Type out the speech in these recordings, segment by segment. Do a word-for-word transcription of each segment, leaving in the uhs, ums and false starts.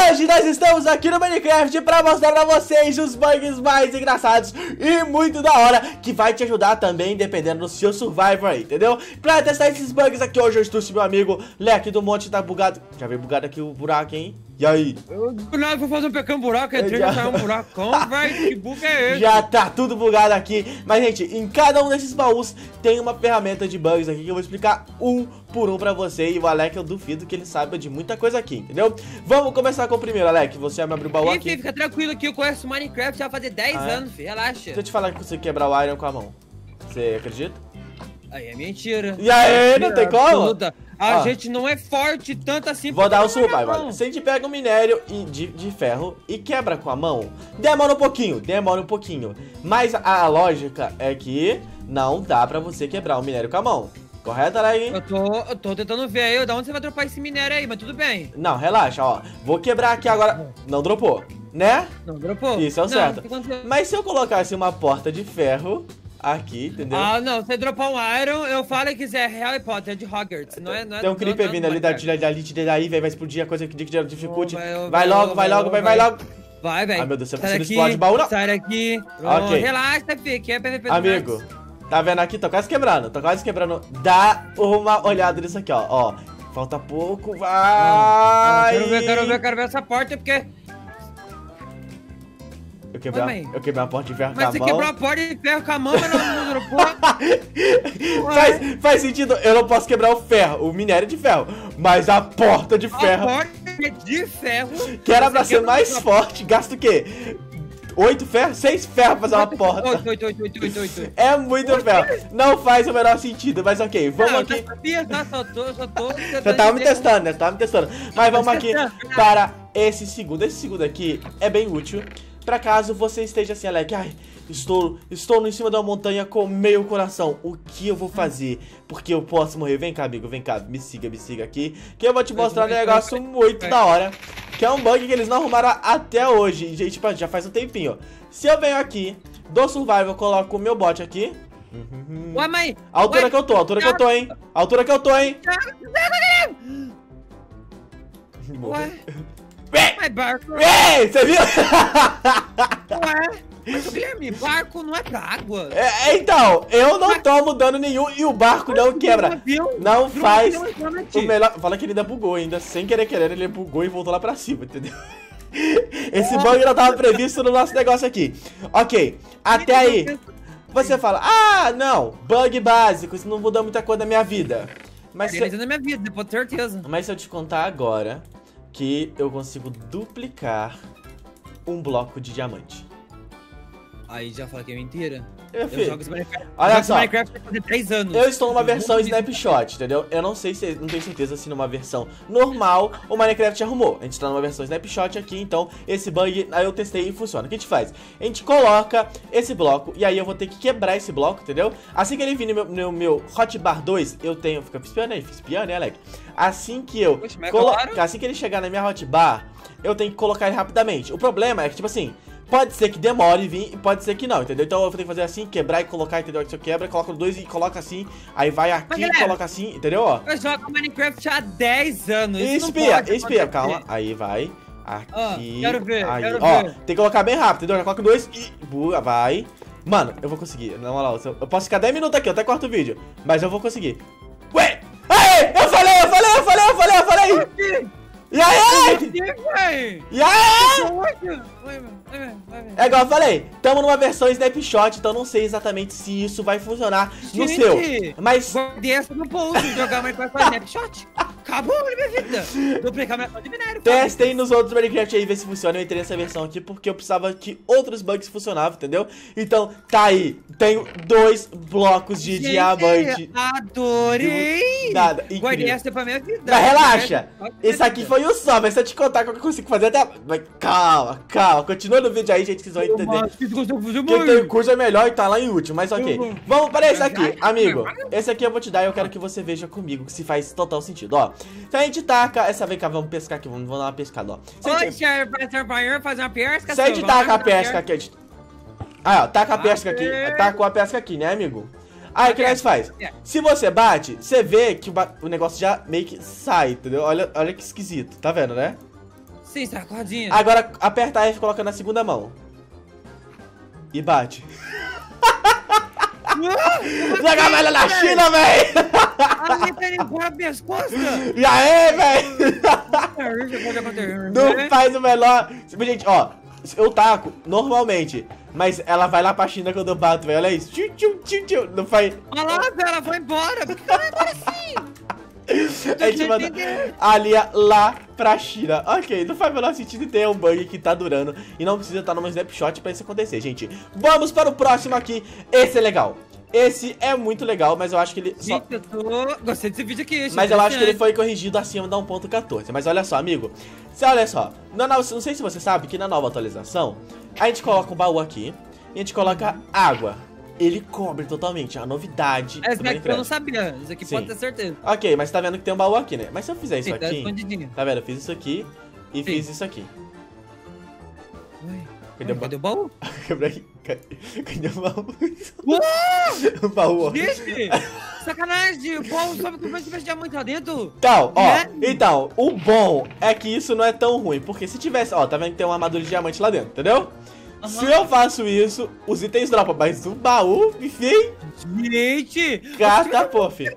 Hoje nós estamos aqui no Minecraft pra mostrar pra vocês os bugs mais engraçados e muito da hora, que vai te ajudar também, dependendo do seu survival aí, entendeu? Pra testar esses bugs aqui hoje, eu trouxe meu amigo Leque do Monte, tá bugado. Já veio bugado aqui o buraco, hein? E aí? Eu não vou fazer um pequeno buraco, entrei já saiu um buracão, velho. Que bug é esse? Já tá tudo bugado aqui. Mas, gente, em cada um desses baús tem uma ferramenta de bugs aqui que eu vou explicar um por um pra você. E o Alec, eu duvido que ele saiba de muita coisa aqui, entendeu? Vamos começar com o primeiro, Alec. Você vai me abrir o baú Sim, aqui. filho, fica tranquilo que eu conheço Minecraft já vai fazer dez ah, é? anos, filho. Relaxa. Deixa eu te falar que você quebrar o iron com a mão. Você acredita? Aí é mentira. E aí, não tem como? Absoluta. A Ó, gente não é forte tanto assim. vou dar um survival. mão. Se a gente pega um minério e de, de ferro e quebra com a mão, demora um pouquinho, demora um pouquinho. Mas a, a lógica é que não dá pra você quebrar o minério com a mão. Correto, Alec? Eu tô, eu tô tentando ver aí, da onde você vai dropar esse minério aí, mas tudo bem. Não, relaxa, ó. Vou quebrar aqui agora. Não dropou, né? Não dropou? Isso é o Não, certo. o que aconteceu? Mas se eu colocasse uma porta de ferro aqui, entendeu? Ah, não, você dropar um iron, eu falo que isso é Harry Potter, é de Hogwarts, não é? Não é Tem um não- creeper não- vindo não- ali da tira daí, daí, velho. Vai explodir a coisa que dificulte. Oh, vai, oh, Vai vai, logo, oh, vai vai, logo, oh, vai, vai vai. logo. Vai, velho. Ai, meu Deus, você Sai não daqui, explode baú, não. Sai daqui. Pronto, Ok. relaxa, filho, que é P V P do Amigo, Max. tá vendo aqui? Tô quase quebrando, tô quase quebrando. Dá uma olhada nisso aqui, ó. Ó, falta pouco, vai. Quero ver, quero ver, quero ver essa porta, porque... Eu quebrei, Ô, uma, mãe. eu quebrei uma porta de ferro Mas com a você mão. quebrou a porta de ferro com a mão, mas não, não dropou. faz, faz sentido, eu não posso quebrar o ferro, o minério de ferro, mas a porta de A ferro, porta é de ferro. que era Você pra ser quebra mais uma- forte, gasta o quê? Oito ferros? Seis ferros pra fazer uma porta. Oito, oito, oito, oito, oito, oito. É muito ferro. Não faz o menor sentido, mas ok, vamos Não, aqui. eu já sabia, tá? Só tô, só tô... Você tava me testando, né? Você tava me testando. Mas vamos aqui testando. para esse segundo. Esse segundo aqui é bem útil pra caso você esteja assim, Alec. Ai, estou, estou em cima de uma montanha com meio coração. O que eu vou fazer? Porque eu posso morrer. Vem cá, amigo, vem cá. Me siga, me siga aqui. Que eu vou te mostrar um negócio muito da hora. Que é um bug que eles não arrumaram até hoje. E, gente, já faz um tempinho. Se eu venho aqui, dou survival, coloco o meu bot aqui. Ué, mãe. A altura Ué, que eu tô, a altura que eu tô, hein? A altura que eu tô, hein? Ué, Vem! mas barco... Vem! Você viu? Ué, mas Guilherme, barco não é pra água. É, então, eu não tomo dano nenhum e o barco não quebra. Não faz o melhor. Fala que ele ainda bugou ainda, sem querer querer, ele bugou e voltou lá pra cima, entendeu? Esse bug não tava previsto no nosso negócio aqui. Ok, até aí você fala, ah, não, bug básico, isso não muda muita coisa da minha vida. Mas se, Beleza na minha vida, com certeza. mas se eu te contar agora que eu consigo duplicar um bloco de diamante. Aí já fala que é mentira. Meu Eu filho, jogo esse Minecraft. olha eu jogo esse só. Minecraft há fazer três anos. Eu estou numa versão Muito snapshot, entendeu? Eu não sei se, não tenho certeza se numa versão normal o Minecraft arrumou. A gente tá numa versão snapshot aqui, então esse bug aí eu testei e funciona. O que a gente faz? A gente coloca esse bloco e aí eu vou ter que quebrar esse bloco, entendeu? Assim que ele vir no meu, no meu hotbar dois, eu tenho... Fica espiando aí, fica espiando, né, Alec? Assim que eu... Poxa, mas é colo- claro. Assim que ele chegar na minha hotbar, eu tenho que colocar ele rapidamente. O problema é que, tipo assim... Pode ser que demore vir e pode ser que não, entendeu? Então eu vou ter que fazer assim, quebrar e colocar, entendeu? Se eu quebra, coloca no dois e coloca assim. Aí vai aqui Mas, e galera, coloca assim, entendeu? Ó. Eu jogo Minecraft há dez anos. Isso Espia, não pode espia, acontecer. calma. Aí vai. Aqui. Ah, quero ver, aí. quero Ó, ver. tem que colocar bem rápido, entendeu? Já coloca dois e. Boa, vai. Mano, eu vou conseguir. Na moral, eu eu posso ficar dez minutos aqui, eu até corto o vídeo. Mas eu vou conseguir. Ué! Aê! Eu falei, eu falei, eu falei, eu falei, eu falei! E aí? E aí? É igual eu falei, tamo numa versão snapshot, então não sei exatamente se isso vai funcionar no Gente, seu. Mas guardei essa no post, jogar Minecraft com Snapshot. Acabou a minha vida. Duplicar minha conta de minério. testem nos outros Minecraft aí, ver se funciona. Eu entrei nessa versão aqui porque eu precisava que outros bugs funcionavam, entendeu? Então, tá aí. Tenho dois blocos de Gente, diamante. adorei. Nada, Guardei incrível. essa pra minha vida. Mas relaxa, esse aqui foi o só, mas se eu te contar o que eu consigo fazer até... Mas calma, calma, continua no vídeo aí, gente, que vocês vão entender. Quem tem curso é melhor e tá lá em último, mas ok. Vamos para esse aqui, amigo. Esse aqui eu vou te dar e eu quero que você veja comigo, que se faz total sentido, ó. Se a gente taca essa... Vem cá, vamos pescar aqui, vamos, vamos dar uma pescada, ó. Se a Oi, gente, senhor, professor Banheiro, fazer uma pesca. se a gente seu, taca a vamos fazer uma pesca aqui, a gente... Ah, ó, taca a pesca aqui, Aê. tacou a pesca aqui, né, amigo? Aí o que nós faz? É. Se você bate, você vê que o, ba- o negócio já meio que sai, entendeu? Olha, olha que esquisito, tá vendo, né? Sim, tá, cordinha. Agora aperta F e coloca na segunda mão. E bate. Joga a velha na China, véi! Alguém tá indo embora minhas costas! E aí, véi! Não faz o menor... Gente, ó, eu taco normalmente, mas ela vai lá pra China quando eu bato, velho. Olha isso. Tchum, tchum, tchum, tchum. Não faz... Olha lá, velho, ela vai embora. Por que ela vai embora assim? A gente manda a Lia lá pra China. Ok, não faz o menor sentido ter um bug que tá durando e não precisa estar numa snapshot pra isso acontecer, gente. Vamos para o próximo aqui. Esse é legal. Esse é muito legal, mas eu acho que ele... Só... Gente, eu tô... Gostei desse vídeo aqui. Mas eu acho que ele foi corrigido acima da um ponto quatorze. Mas olha só, amigo. Você olha só. Na nova... Não sei se você sabe que na nova atualização, a gente coloca um baú aqui e a gente coloca água. Ele cobre totalmente, é a novidade. Essa daqui eu não sabia, isso aqui Sim. pode ter certeza. Ok, mas tá vendo que tem um baú aqui, né? Mas se eu fizer isso Sim, tá aqui, escondidinho. tá vendo? Eu fiz isso aqui e Sim. fiz isso aqui. Ué, Cadê o cadê baú? o baú? Cadê o baú? Uou! O baú, ó. Gente, sacanagem, o baú sobe como se tivesse diamante lá dentro. Então, ó, Né? então, o bom é que isso não é tão ruim, porque se tivesse, ó, tá vendo que tem uma armadura de diamante lá dentro, entendeu? Uhum. Se eu faço isso, os itens dropam, mas o baú, enfim, Gente! gata, pô, filho.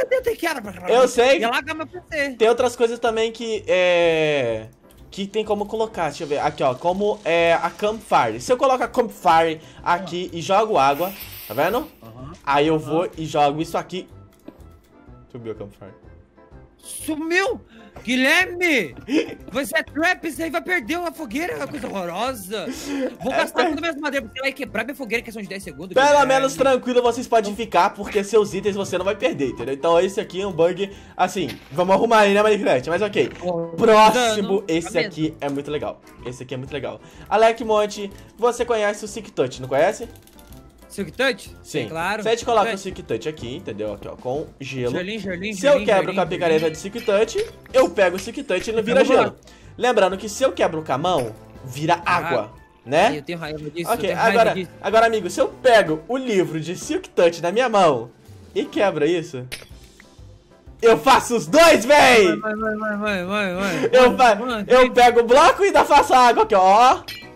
Eu sei. E alaga meu P C. Tem outras coisas também que é... que tem como colocar, deixa eu ver, aqui ó, como é a Campfire. Se eu coloco a Campfire aqui e jogo água, tá vendo? Uhum. Aí eu vou e jogo isso aqui. Subiu a Campfire. Sumiu! Guilherme! Você é trap, você aí vai perder uma fogueira, é uma coisa horrorosa. Vou gastar todas as minhas madeiras, você vai quebrar minha fogueira em questão de dez segundos. Pelo Guilherme. menos tranquilo vocês podem ficar, porque seus itens você não vai perder, entendeu? Então esse aqui é um bug, assim, vamos arrumar aí, né, Minecraft? Mas ok. Próximo, esse aqui é muito legal. Esse aqui é muito legal. Alec Monte, você conhece o Silk Touch, não conhece? Silk Touch? Sim, claro. Se a gente coloca é. o Silk Touch aqui, entendeu? Aqui, ó, com gelo. Gerlim, gerlim, Se eu gerlim, quebro gerlim, com a picareta gerlim. de Silk Touch, eu pego o Silk Touch e ele vira Vamos lá. gelo. Lembrando que se eu quebro com a mão, vira água, né? Eu tenho raiva disso, eu Ok, tenho raiva agora, disso. agora, amigo, se eu pego o livro de Silk Touch na minha mão e quebra isso, eu faço os dois, véi! Vai, vai, vai, vai, vai, vai. Eu, fa Mano, eu pego o bloco e ainda faço a água aqui, ó.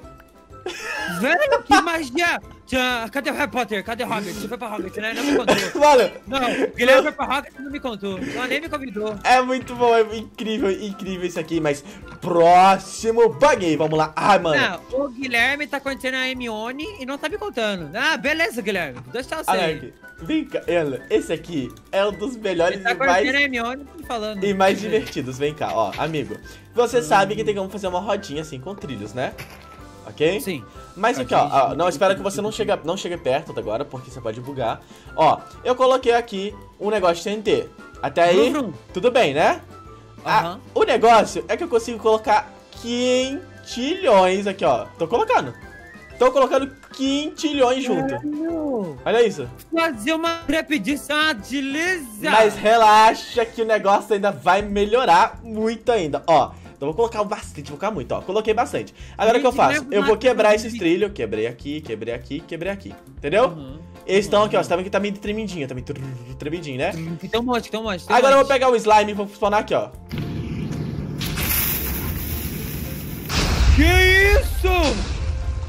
velho, que magia! Tchã, cadê o Harry Potter? Cadê o Hogwarts? Você foi pra Hogwarts, né? Não me contou. Mano, Não, o Guilherme foi pra Hogwarts e não me contou. Ela nem me convidou. é muito bom, é incrível, incrível isso aqui, mas próximo bug, vamos lá. Ai, mano. Não, o Guilherme tá conhecendo a Hermione e não tá me contando. Ah, beleza, Guilherme. Deixa eu sei. Alec, vem cá, ela, esse aqui é um dos melhores Ele tá e mais... conhecendo a Hermione e tá falando. E mais divertidos, vem cá, ó, amigo. Você sabe que tem como fazer uma rodinha assim com trilhos, né? Ok? Sim. Mas aqui, ó, ó, não, espero que você não chegue, não chegue perto agora, porque você pode bugar. Ó, eu coloquei aqui um negócio de T N T. Até aí, Vrum, vrum. tudo bem, né? Ah, Aham. o negócio é que eu consigo colocar quintilhões aqui, ó. Tô colocando. Tô colocando quintilhões junto. Caralho. Olha isso. Fazer uma trap disso é uma delícia. Mas relaxa que o negócio ainda vai melhorar muito ainda, ó. Então vou colocar bastante, vou colocar muito, ó. Coloquei bastante. Agora o que eu faço? Eu vou quebrar esses trilhos. Quebrei aqui, quebrei aqui, quebrei aqui. Entendeu? Uhum. Eles estão aqui, ó. Você tá vendo que tá meio tremidinho, tá meio tremidinho, né? Tem um monte, tem um monte. Tem um Agora eu vou monte. pegar o slime e vou spawnar aqui, ó. Que isso?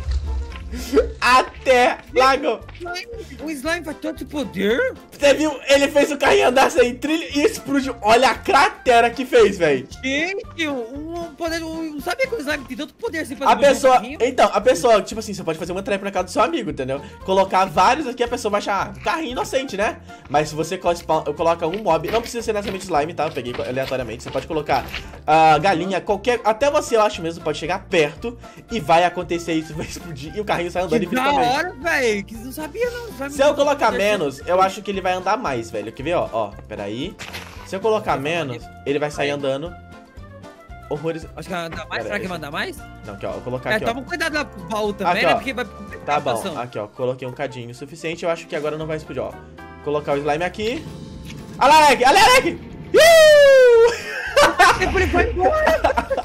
Até lago. O slime vai tanto poder? Você viu? Ele fez o carrinho andar sem trilho e explodiu. Olha a cratera que fez, velho. Gente, um poder. Um, sabe que o slime tem tanto poder assim pra A desenvolver um pessoa, carrinho? então, a pessoa, tipo assim, você pode fazer uma trap na casa do seu amigo, entendeu? Colocar vários aqui, a pessoa vai achar ah, carrinho inocente, né? Mas se você co- spawn- coloca um mob, não precisa ser necessariamente slime, tá? Eu peguei aleatoriamente, você pode colocar ah, galinha, qualquer, até você, eu acho mesmo, pode chegar perto e vai acontecer isso, vai explodir e o carrinho sai andando Que da infinitamente. hora, velho. Que não sabia, não. Slime Se eu tem colocar poder menos, eu acho que ele vai andar mais, velho. Quer ver, ó? Ó, peraí. Se eu colocar menos, ele vai sair andando horrores... Acho que vai andar mais. Pera Será aí, que vai andar mais? Não, aqui, ó, vou colocar É, aqui, ó. toma cuidado lá pro baú também, Aqui, né? ó. Porque vai. Tá bom, aqui ó, coloquei um cadinho suficiente, eu acho que agora não vai explodir, ó. Colocar o slime aqui. Olha lá, Alec! Olha lá, Alec! Uh! Ele foi embora! Que da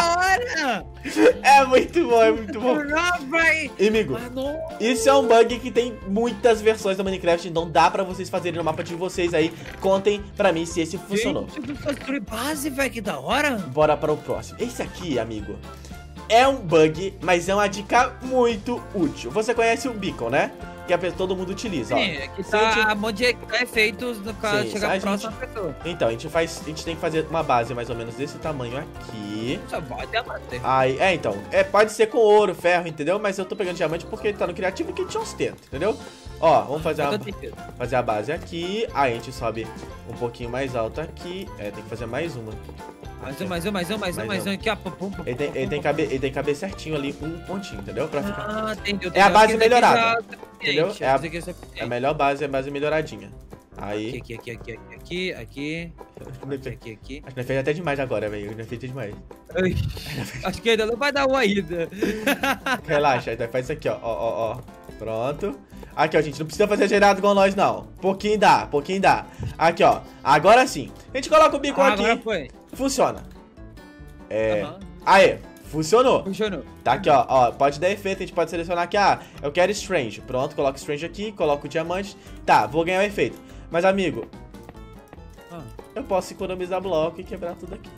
hora! É muito bom, é muito bom. Não, vai! E, amigo, Ah, não. isso é um bug que tem muitas versões do Minecraft, então dá pra vocês fazerem no mapa de vocês aí. Contem pra mim se esse funcionou. Gente, eu construí base, velho, que da hora. Bora para o próximo. Esse aqui, amigo, é um bug, mas é uma dica muito útil. Você conhece o beacon, né? Que a pessoa, todo mundo utiliza, ó. Sim, aqui Se tá a gente- um monte de efeitos no caso Sim, chegar a próximo gente- da pessoa. Então, a gente faz, a gente tem que fazer uma base mais ou menos desse tamanho aqui. Só pode abater. Aí, é, então, é, pode ser com ouro, ferro, entendeu? Mas eu tô pegando diamante porque ele tá no criativo e que a gente ostenta, entendeu? Ó, vamos fazer Eu uma, tô tentando. fazer a base aqui. Aí a gente sobe um pouquinho mais alto aqui. É, tem que fazer mais uma. Mais um, mais um, mais um, mais um, Mais mais um. um aqui, ó. Pum, pum, pum, Ele tem, pum, ele tem, pum, que caber, ele tem que caber certinho ali, um pontinho, entendeu? Pra ficar... Ah, entendeu. É a base Esse daqui melhorada, já é suficiente, entendeu? esse É a- daqui é suficiente. É a melhor base, é a base melhoradinha. Aí... Aqui, aqui, aqui, aqui, aqui, aqui, aqui, aqui, aqui. Acho que nós fez até demais agora, velho. Nós fez demais. Ai, acho que ainda não vai dar uma ainda. Relaxa, aí nós faz isso aqui, ó, ó, ó, ó. Pronto. Aqui, ó, gente, não precisa fazer gerado igual nós, não. Pouquinho dá, pouquinho dá. Aqui, ó. Agora sim. A gente coloca o bico Ah, aqui. agora foi. Funciona. É... Aham. Aê, funcionou. Funcionou. Tá aqui, ó, ó, pode dar efeito, a gente pode selecionar aqui, ah, eu quero Strange. Pronto, coloco Strange aqui, coloco o diamante. Tá, vou ganhar o efeito. Mas, amigo, Ah. eu posso economizar bloco e quebrar tudo aqui.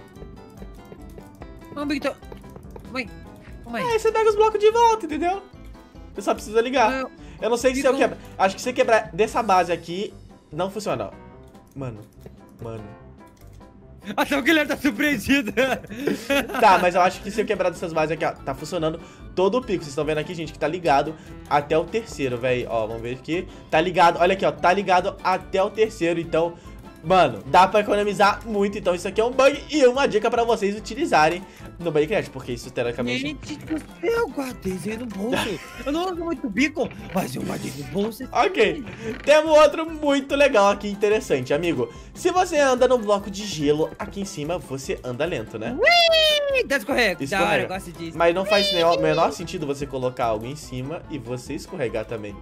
Vamos, Victor. Mãe, mãe. Aí você pega os blocos de volta, entendeu? Você só precisa ligar. Não. Eu não sei se eu Ficam- quebrar. Acho que se você quebrar dessa base aqui, não funciona, ó. Mano, mano. Até o Guilherme tá surpreendido. Tá, mas eu acho que se eu quebrar dessas bases aqui, ó, tá funcionando todo o pico. Vocês estão vendo aqui, gente, que tá ligado até o terceiro, velho. Ó, vamos ver aqui. Tá ligado, olha aqui, ó, tá ligado até o terceiro. Então, mano, dá pra economizar muito. Então isso aqui é um bug e uma dica pra vocês utilizarem no Minecraft, porque isso teoricamente... Gente do céu, eu guardei isso aí no bolso. Eu não uso muito beacon, mas eu guardei no bolso. Ok, temos outro muito legal aqui, interessante, amigo. Se você anda no bloco de gelo, aqui em cima você anda lento, né? Eita, escorrega. Da hora, Escorrega. eu gosto disso. Mas não faz o menor sentido você colocar algo em cima e você escorregar também.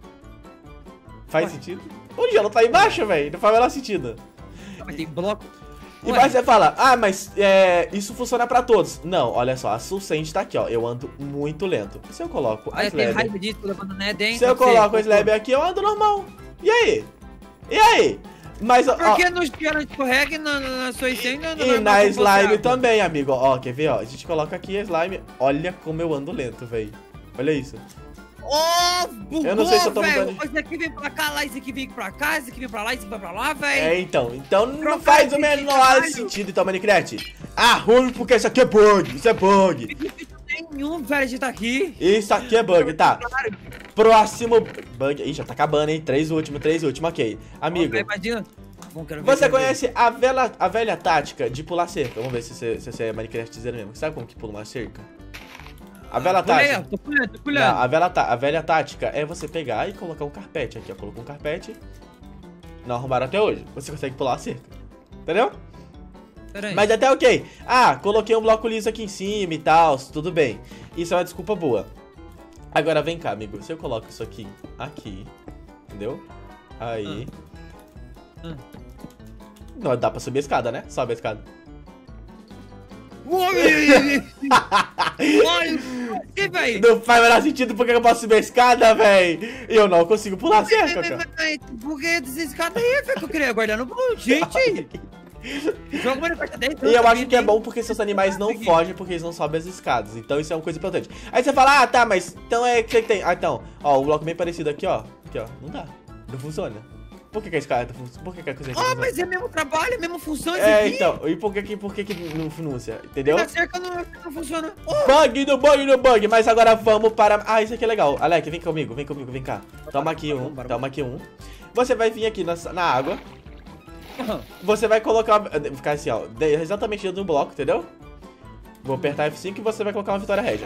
Faz Ué. sentido? O gelo tá embaixo, velho. Não faz o menor sentido. Mas tem bloco. E Ué. aí você fala, ah, mas é, isso funciona pra todos. Não, olha só, a Sulcente tá aqui, ó. Eu ando muito lento. Se eu coloco a Olha, tem Slab... raiva disso, tô levando né dentro. Se eu coloco a Slab aqui, eu ando normal. E aí? E aí? Mas, ó... Por que no gelo não escorrega e na, na, na sua essência não E é na como slime você também, amigo. Ó, quer ver, ó? A gente coloca aqui a slime. Olha como eu ando lento, velho. Olha isso. Ô, bugou, Eu não sei se eu tô velho. mudando de- Esse aqui vem pra cá, lá, esse aqui vem pra cá, esse aqui vem pra lá, esse aqui vai pra lá, velho. É, então. Então não Trocar faz o de menor caralho. sentido, então, Minecraft. Arrume, porque isso aqui é bug. Isso é bug. Nenhum, velho, a gente tá aqui. Isso aqui é bug, tá. Claro. Próximo bug. Ih, já tá acabando, hein? Três últimos, três últimos, ok. Amigo, Ó, imagina. Bom, quero ver, você quero ver. conhece a, vela, a velha tática de pular cerca? Vamos ver se você, se você é Minecraft mesmo. Sabe como que pula uma cerca? A vela Pulei, ó, tática. tô pulando, tô Não, pulando. a, vela, tá- a velha tática é você pegar e colocar um carpete aqui, ó. Colocou um carpete. Não arrumaram até hoje. Você consegue pular a cerca. Entendeu? Pera aí. Mas até ok. Ah, coloquei um bloco liso aqui em cima e tal. Tudo bem. Isso é uma desculpa boa. Agora vem cá, amigo. Se eu coloco isso aqui, aqui. Entendeu? Aí. Hum. Não dá pra subir a escada, né? Sobe a escada. Olha, que velho. Não faz o menor sentido porque eu posso subir a escada, véi. E eu não consigo pular a cerca, cara. Por que dessa escada aí, velho, que eu queria guardar no bolso, gente? Joga uma carta dentro. E eu acho que é bom porque seus animais não fogem porque eles não sobem as escadas. Então isso é uma coisa importante. Aí você fala, ah, tá, mas então é que você tem. Ah, então, ó, um bloco bem parecido aqui, ó. Aqui, ó. Não dá. Não funciona. Por que, que a escada funciona? Por que, que a coisa aqui Ah, funciona? mas é mesmo trabalho, é mesmo função isso É, aqui? então. E por que que, por que, que não funciona? Entendeu? Na cerca não, não funciona. Bug no bug no bug. Mas agora vamos para. Ah, isso aqui é legal. Alec, vem comigo, vem comigo, vem cá. Toma aqui um. Toma aqui um. Você vai vir aqui na, na água. Você vai colocar. Ficar assim, ó. Exatamente dentro do bloco, entendeu? Vou apertar F cinco e você vai colocar uma vitória régia.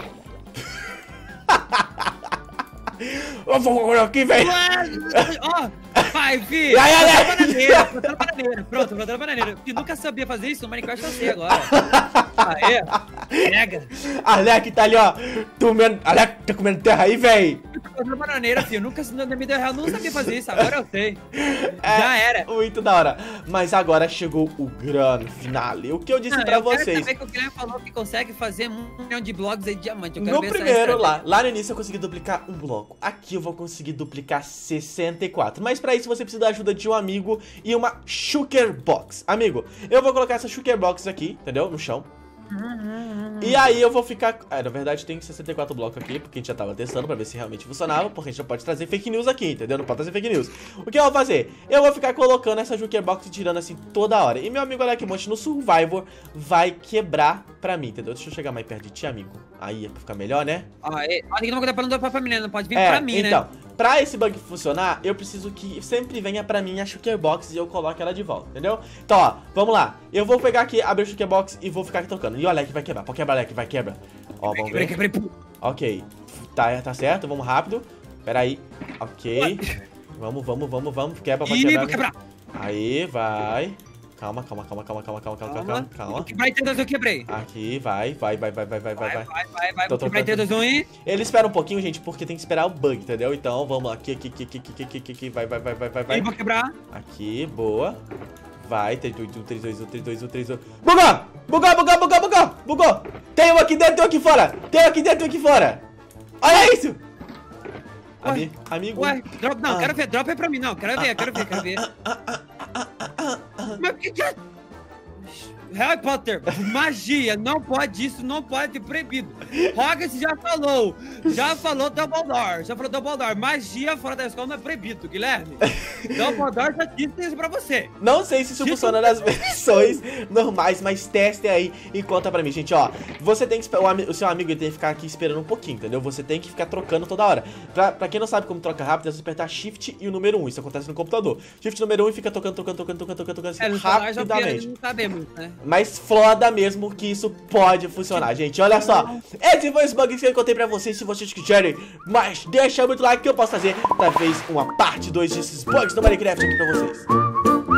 Eu vou colocar aqui, velho. Ó, vai, filho. Ai, ai, ai. Plantando bananeira, plantando bananeira. Pronto, plantando bananeira. Que nunca sabia fazer isso, no Minecraft eu sei agora. Aê. Pega. Alec tá ali, ó. Comendo... Alec tá comendo terra aí, véi. Fazendo bananeira, filho. Nunca na minha vida real, não sabia fazer isso. Agora eu sei. É, Já era. Muito da hora. Mas agora chegou o grande finale. O que eu disse Não, pra eu vocês. Quero saber que o Guilherme falou que consegue fazer um milhão de blocos aí de diamante. Eu quero No ver essa primeiro lá, estratégia. lá no início eu consegui duplicar um bloco. Aqui eu vou conseguir duplicar sessenta e quatro. Mas pra isso você precisa da ajuda de um amigo e uma Shulker Box. Amigo, eu vou colocar essa Shulker Box aqui, entendeu? No chão. E aí eu vou ficar... É, na verdade tem sessenta e quatro blocos aqui, porque a gente já tava testando pra ver se realmente funcionava, porque a gente não pode trazer fake news aqui, entendeu? Não pode trazer fake news. O que eu vou fazer? Eu vou ficar colocando essa Shulker Box e tirando assim toda hora. E meu amigo Alec Monte no Survivor vai quebrar pra mim, entendeu? Deixa eu chegar mais perto de ti, amigo. Aí é pra ficar melhor, né? Ah, é. Olha que não vai dar pra, pra menina, não pode vir É, pra mim, então, né? pra esse bug funcionar, eu preciso que sempre venha pra mim a Shulker Box e eu coloque ela de volta, entendeu? Então, ó, vamos lá. Eu vou pegar aqui, abrir a Shulker Box e vou ficar aqui tocando. E o Alec vai quebrar. Pode quebrar, Alec, vai, quebra. Ó, vamos Quebrei, ver. quebrei, pum. Ok, tá, tá certo, vamos rápido. Pera aí, ok. Vamos, vamos, vamos, vamos. Quebra, vai Ih, quebrar. vou quebrar. Aí, vai. Calma, calma, calma, calma, calma, calma, calma, calma, calma. Quebrar em três, dois, um, eu quebrei. Aqui, vai, vai, vai, vai, vai, vai, vai, vai. Vai, vai, vai. Tô Vou quebrar em três, trocando. dois, um e... Ele espera um pouquinho, gente, porque tem que esperar o bug, entendeu? Então, vamos lá. Aqui, aqui, aqui, aqui, aqui, aqui, aqui, aqui. Vai, vai, vai, vai, vai, Aí, vai. vou quebrar. Aqui, boa. Vai, três, dois, um, três, dois, um, três, dois, um, três, dois. Bugou! Bugou, bugou, bugou, bugou! Bugou! Tem um aqui dentro e um aqui fora! Tem um aqui dentro e um aqui fora! Olha isso! Ami, amigo. Ué, drop, não, Ah. quero ver, drop aí pra mim, não, quero ver, quero ver, quero ver. Mas que que é? Harry Potter, magia, não pode isso, não pode, proibido. Hogwarts já falou, já falou Dumbledore, já falou Dumbledore, magia fora da escola não é proibido, Guilherme. Dumbledore já disse isso pra você. Não sei se isso funciona nas versões normais, mas testem aí e conta pra mim, gente, ó. Você tem que esperar, o, ami- o seu amigo ele tem que ficar aqui esperando um pouquinho, entendeu? Você tem que ficar trocando toda hora. Pra, pra quem não sabe como troca rápido, é você apertar Shift e o número um, isso acontece no computador. Shift número um e fica tocando, tocando, tocando, tocando, tocando, tocando É, assim, no celular já rapidamente. não sabemos, né? Mas foda mesmo que isso pode funcionar, gente. Olha só, esse foi os bugs que eu contei pra vocês. Se vocês quiserem, mas deixa muito like que eu posso fazer talvez uma parte dois desses bugs do Minecraft aqui pra vocês.